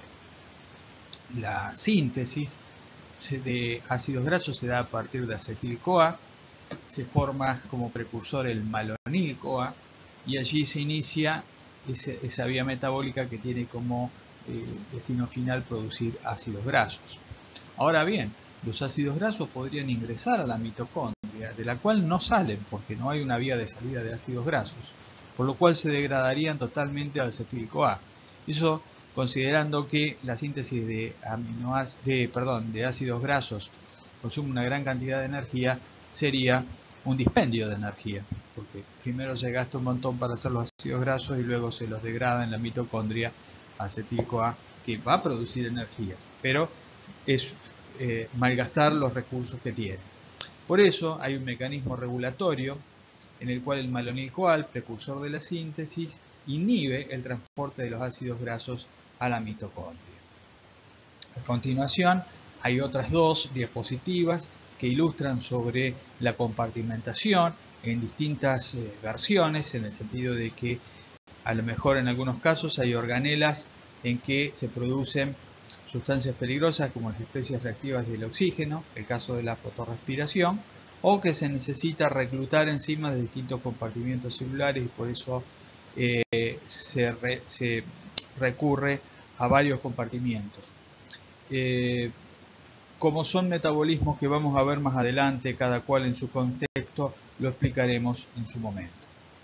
La síntesis de ácidos grasos se da a partir de acetil-CoA, se forma como precursor el malonil-CoA y allí se inicia ese, esa vía metabólica que tiene como eh, destino final producir ácidos grasos. Ahora bien, los ácidos grasos podrían ingresar a la mitocondria, de la cual no salen porque no hay una vía de salida de ácidos grasos, por lo cual se degradarían totalmente al acetil-CoA. Eso considerando que la síntesis de, aminoácidos, de, perdón, de ácidos grasos consume una gran cantidad de energía, sería un dispendio de energía, porque primero se gasta un montón para hacer los ácidos grasos y luego se los degrada en la mitocondria acetil-CoA, que va a producir energía, pero es eh, malgastar los recursos que tiene. Por eso hay un mecanismo regulatorio en el cual el malonil-CoA, el precursor de la síntesis, inhibe el transporte de los ácidos grasos a la mitocondria. A continuación, hay otras dos diapositivas que ilustran sobre la compartimentación en distintas eh, versiones, en el sentido de que a lo mejor en algunos casos hay organelas en que se producen sustancias peligrosas como las especies reactivas del oxígeno, el caso de la fotorrespiración, o que se necesita reclutar enzimas de distintos compartimientos celulares y por eso eh, se, re, se recurre a varios compartimientos. Eh, como son metabolismos que vamos a ver más adelante, cada cual en su contexto, lo explicaremos en su momento.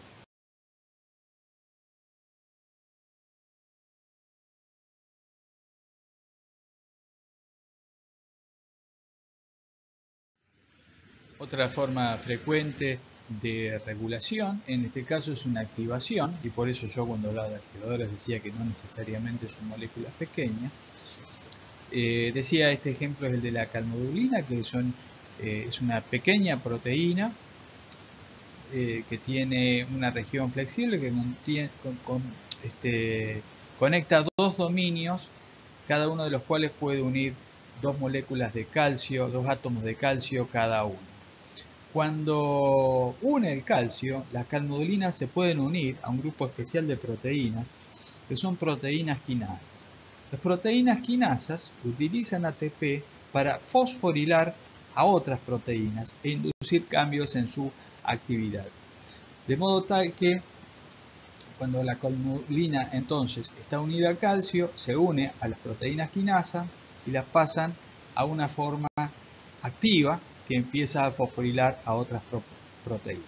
Otra forma frecuente de regulación, en este caso es una activación, y por eso yo cuando hablaba de activadores decía que no necesariamente son moléculas pequeñas. Eh, decía, este ejemplo es el de la calmodulina, que son, eh, es una pequeña proteína eh, que tiene una región flexible que contiene, con, con, este, conecta dos dominios, cada uno de los cuales puede unir dos moléculas de calcio, dos átomos de calcio cada uno. Cuando une el calcio, las calmodulinas se pueden unir a un grupo especial de proteínas que son proteínas quinasas. Las proteínas quinasas utilizan A T P para fosforilar a otras proteínas e inducir cambios en su actividad. De modo tal que cuando la calmodulina entonces está unida al calcio, se une a las proteínas quinasas y las pasan a una forma activa que empieza a fosforilar a otras proteínas.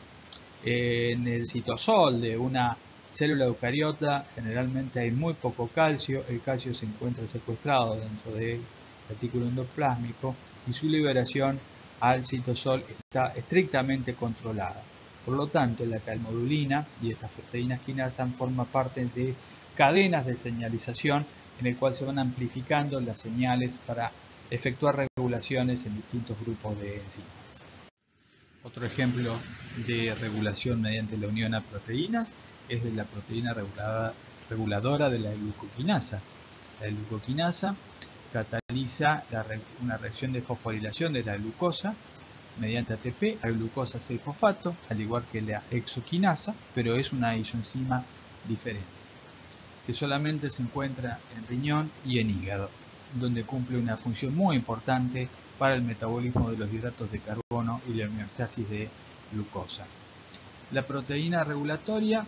En el citosol de una célula eucariota generalmente hay muy poco calcio, el calcio se encuentra secuestrado dentro del retículo endoplásmico y su liberación al citosol está estrictamente controlada. Por lo tanto, la calmodulina y estas proteínas quinasas forman parte de cadenas de señalización en el cual se van amplificando las señales para efectuar regulaciones en distintos grupos de enzimas. Otro ejemplo de regulación mediante la unión a proteínas es de la proteína regulada, reguladora de la glucoquinasa. La glucoquinasa cataliza la, una reacción de fosforilación de la glucosa mediante A T P a glucosa seis fosfato, al igual que la exoquinasa, pero es una isoenzima diferente, que solamente se encuentra en riñón y en hígado, donde cumple una función muy importante para el metabolismo de los hidratos de carbono y la homeostasis de glucosa. La proteína regulatoria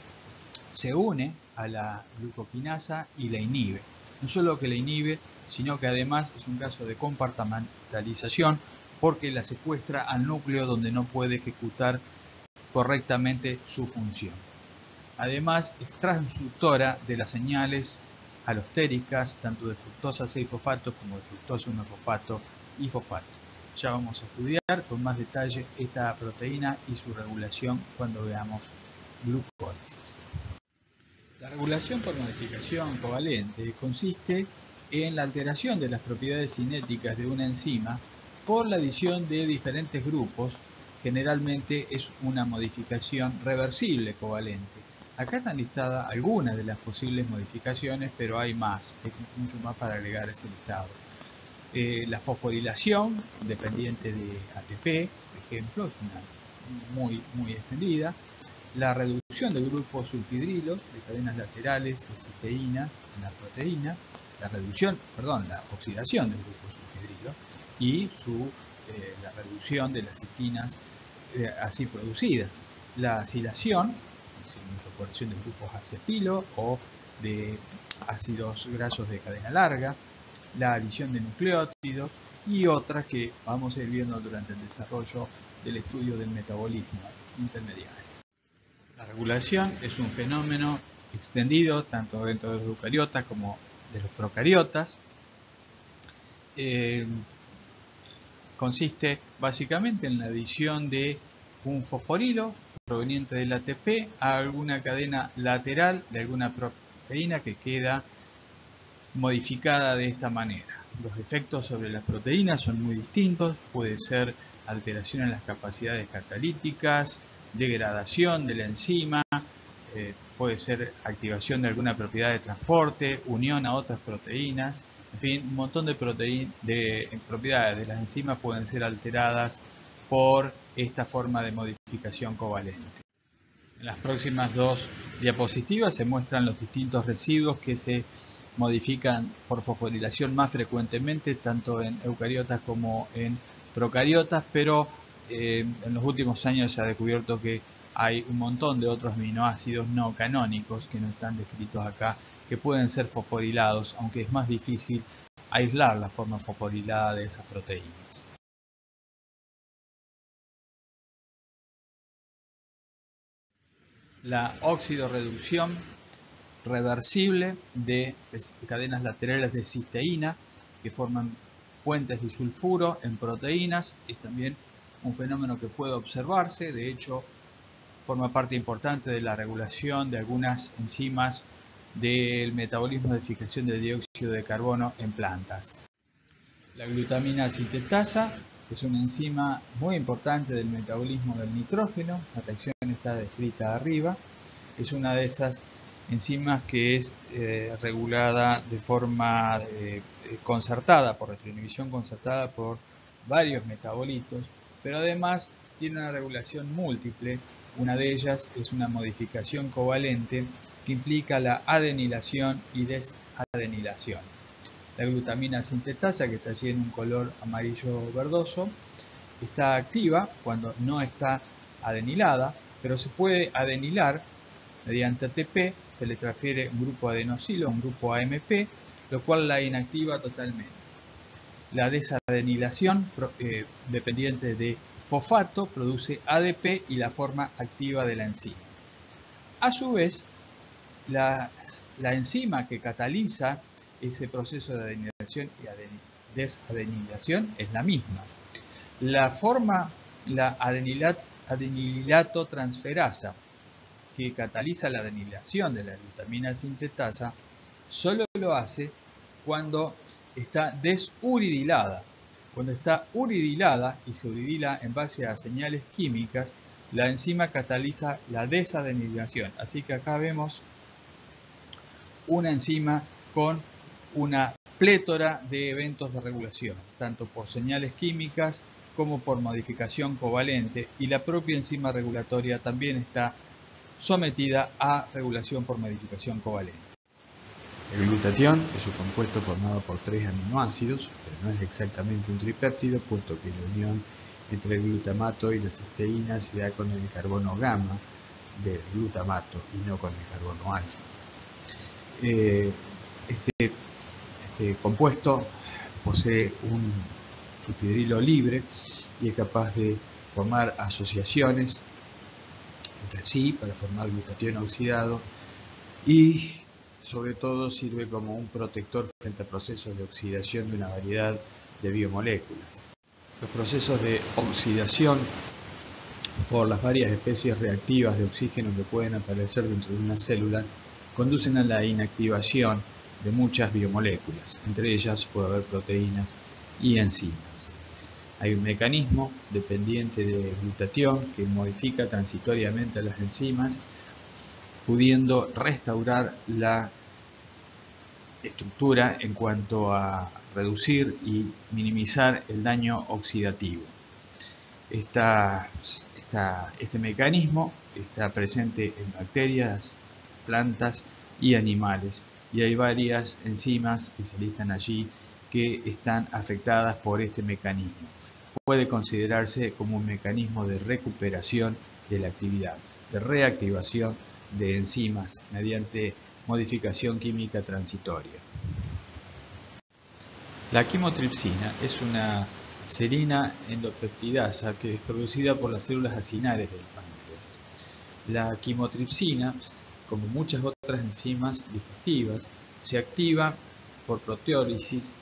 se une a la glucoquinasa y la inhibe. No solo que la inhibe, sino que además es un caso de compartimentalización porque la secuestra al núcleo donde no puede ejecutar correctamente su función. Además, es transductora de las señales alostéricas, tanto de fructosa seis fosfato como de fructosa uno fosfato y fosfato. Ya vamos a estudiar con más detalle esta proteína y su regulación cuando veamos glucólisis. La regulación por modificación covalente consiste en la alteración de las propiedades cinéticas de una enzima por la adición de diferentes grupos. Generalmente es una modificación reversible covalente. Acá están listadas algunas de las posibles modificaciones, pero hay más, hay mucho más para agregar a ese listado. Eh, la fosforilación dependiente de A T P, por ejemplo, es una muy, muy extendida. La reducción de grupos sulfidrilos de cadenas laterales de cisteína en la proteína, la reducción, perdón, la oxidación de grupos sulfidrilos y su, eh, la reducción de las cistinas eh, así producidas. La acilación, es decir, incorporación de grupos acetilo o de ácidos grasos de cadena larga, la adición de nucleótidos y otras que vamos a ir viendo durante el desarrollo del estudio del metabolismo intermediario. La regulación es un fenómeno extendido tanto dentro de los eucariotas como de los procariotas. Eh, consiste básicamente en la adición de un fosforilo proveniente del A T P a alguna cadena lateral de alguna proteína que queda modificada de esta manera. Los efectos sobre las proteínas son muy distintos, puede ser alteración en las capacidades catalíticas, degradación de la enzima, eh, puede ser activación de alguna propiedad de transporte, unión a otras proteínas, en fin, un montón de, de propiedades de las enzimas pueden ser alteradas por esta forma de modificación covalente. En las próximas dos diapositivas se muestran los distintos residuos que se modifican por fosforilación más frecuentemente, tanto en eucariotas como en procariotas, pero eh, en los últimos años se ha descubierto que hay un montón de otros aminoácidos no canónicos que no están descritos acá, que pueden ser fosforilados, aunque es más difícil aislar la forma fosforilada de esas proteínas. La oxidorreducción reversible de cadenas laterales de cisteína que forman puentes disulfuro en proteínas es también un fenómeno que puede observarse. De hecho, forma parte importante de la regulación de algunas enzimas del metabolismo de fijación de dióxido de carbono en plantas. La glutamina sintetasa es una enzima muy importante del metabolismo del nitrógeno. La reacción está descrita arriba. Es una de esas enzimas que es eh, regulada de forma eh, concertada, por retroinhibición concertada por varios metabolitos, pero además tiene una regulación múltiple. Una de ellas es una modificación covalente que implica la adenilación y desadenilación. La glutamina sintetasa, que está allí en un color amarillo verdoso, está activa cuando no está adenilada, pero se puede adenilar mediante A T P, se le transfiere un grupo adenosilo, un grupo A M P, lo cual la inactiva totalmente. La desadenilación, eh, dependiente de fosfato, produce A D P y la forma activa de la enzima. A su vez, la, la enzima que cataliza ese proceso de adenilación y desadenilación es la misma. La forma, la adenilat, adenilato transferasa, que cataliza la adenilación de la glutamina sintetasa, solo lo hace cuando está desuridilada. Cuando está uridilada y se uridila en base a señales químicas, la enzima cataliza la desadenilación. Así que acá vemos una enzima con una plétora de eventos de regulación, tanto por señales químicas como por modificación covalente, y la propia enzima regulatoria también está sometida a regulación por modificación covalente. El glutatión es un compuesto formado por tres aminoácidos, pero no es exactamente un tripéptido, puesto que la unión entre el glutamato y la cisteína se da con el carbono gamma del glutamato y no con el carbono alfa. Eh, este, este compuesto posee un sulfhidrilo libre y es capaz de formar asociaciones entre sí para formar glutatión oxidado, y sobre todo sirve como un protector frente a procesos de oxidación de una variedad de biomoléculas. Los procesos de oxidación por las varias especies reactivas de oxígeno que pueden aparecer dentro de una célula conducen a la inactivación de muchas biomoléculas. Entre ellas puede haber proteínas y enzimas. Hay un mecanismo dependiente de glutatión que modifica transitoriamente a las enzimas, pudiendo restaurar la estructura en cuanto a reducir y minimizar el daño oxidativo. Esta, esta, este mecanismo está presente en bacterias, plantas y animales, y hay varias enzimas que se listan allí que están afectadas por este mecanismo. Puede considerarse como un mecanismo de recuperación de la actividad, de reactivación de enzimas mediante modificación química transitoria. La quimotripsina es una serina endopeptidasa que es producida por las células acinares del páncreas. La quimotripsina, como muchas otras enzimas digestivas, se activa por proteólisis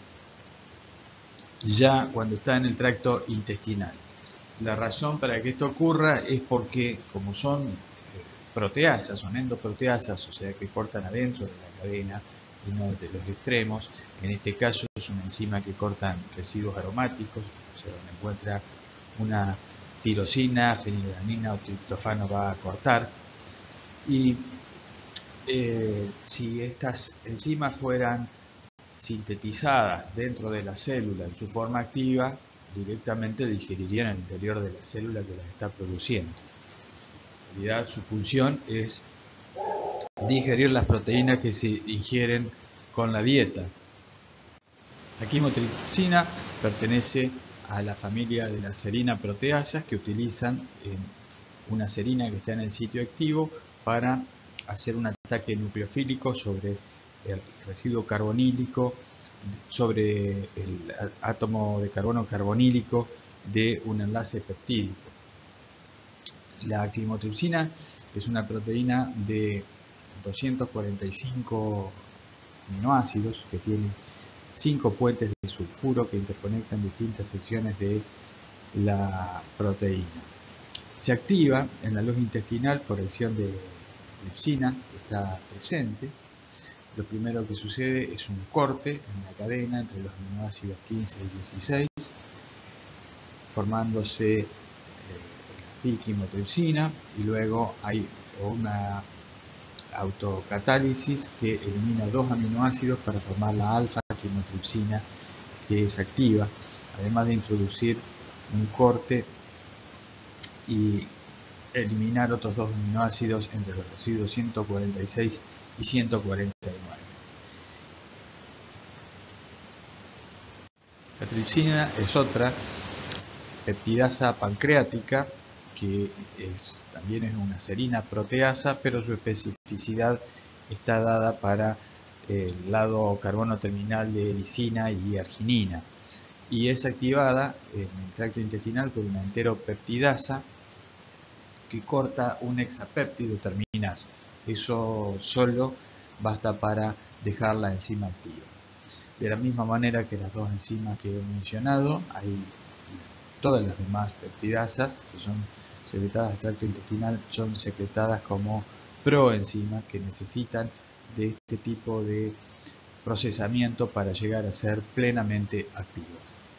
ya cuando está en el tracto intestinal. La razón para que esto ocurra es porque, como son proteasas, son endoproteasas, o sea que cortan adentro de la cadena y no de los extremos. En este caso es una enzima que cortan residuos aromáticos, o sea, donde encuentra una tirosina, fenilalanina o triptofano va a cortar. Y eh, si estas enzimas fueran sintetizadas dentro de la célula en su forma activa, directamente digerirían el interior de la célula que las está produciendo. En realidad su función es digerir las proteínas que se ingieren con la dieta. La quimotripsina pertenece a la familia de las serina proteasas que utilizan eh, una serina que está en el sitio activo para hacer un ataque nucleofílico sobre el residuo carbonílico, sobre el átomo de carbono carbonílico de un enlace peptídico. La quimotripsina es una proteína de doscientos cuarenta y cinco aminoácidos que tiene cinco puentes de sulfuro que interconectan distintas secciones de la proteína. Se activa en la luz intestinal por acción de tripsina que está presente. Lo primero que sucede es un corte en la cadena entre los aminoácidos quince y dieciséis, formándose eh, la quimotripsina, y luego hay una autocatálisis que elimina dos aminoácidos para formar la alfa-quimotripsina, que es activa, además de introducir un corte y eliminar otros dos aminoácidos entre los residuos ciento cuarenta y seis y ciento cuarenta y nueve. La tripsina es otra peptidasa pancreática que es, también es una serina proteasa, pero su especificidad está dada para el lado carbono terminal de lisina y arginina, y es activada en el tracto intestinal por una enteropeptidasa que corta un hexapéptido terminal. Eso solo basta para dejar la enzima activa. De la misma manera que las dos enzimas que he mencionado, hay todas las demás peptidasas que son secretadas del tracto intestinal, son secretadas como proenzimas que necesitan de este tipo de procesamiento para llegar a ser plenamente activas.